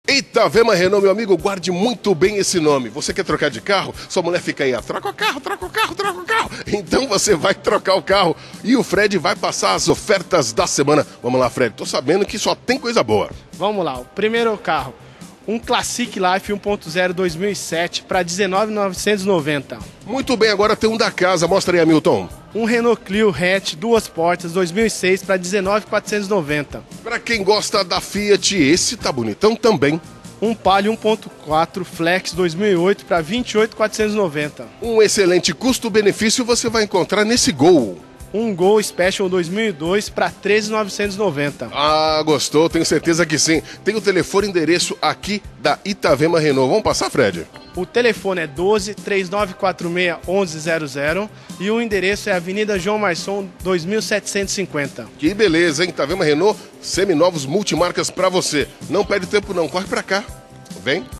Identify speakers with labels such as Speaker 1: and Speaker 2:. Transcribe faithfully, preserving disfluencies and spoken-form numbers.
Speaker 1: Itavema Renault, meu amigo, guarde muito bem esse nome. Você quer trocar de carro? Sua mulher fica aí, ah, troca o carro, troca o carro, troca o carro. Então você vai trocar o carro e o Fred vai passar as ofertas da semana. Vamos lá, Fred, tô sabendo que só tem coisa boa.
Speaker 2: Vamos lá, o primeiro carro, um Classic Life um ponto zero dois mil e sete para dezenove mil novecentos e noventa.
Speaker 1: Muito bem, agora tem um da casa, mostra aí, Hamilton.
Speaker 2: Um Renault Clio hatch, duas portas, dois mil e seis para dezenove mil quatrocentos e noventa.
Speaker 1: Pra quem gosta da Fiat, esse tá bonitão também.
Speaker 2: Um Palio um ponto quatro Flex dois mil e oito para vinte e oito mil quatrocentos e noventa.
Speaker 1: Um excelente custo-benefício você vai encontrar nesse Gol.
Speaker 2: Um Gol Special dois mil e dois para treze mil novecentos e noventa.
Speaker 1: Ah, gostou? Tenho certeza que sim. Tem o telefone e endereço aqui da Itavema Renault. Vamos passar, Fred?
Speaker 2: O telefone é doze, três nove quatro seis, onze zero zero e o endereço é Avenida João Marçom dois mil setecentos e cinquenta.
Speaker 1: Que beleza, hein? Itavema Renault, seminovos multimarcas pra você. Não perde tempo não, corre pra cá. Vem.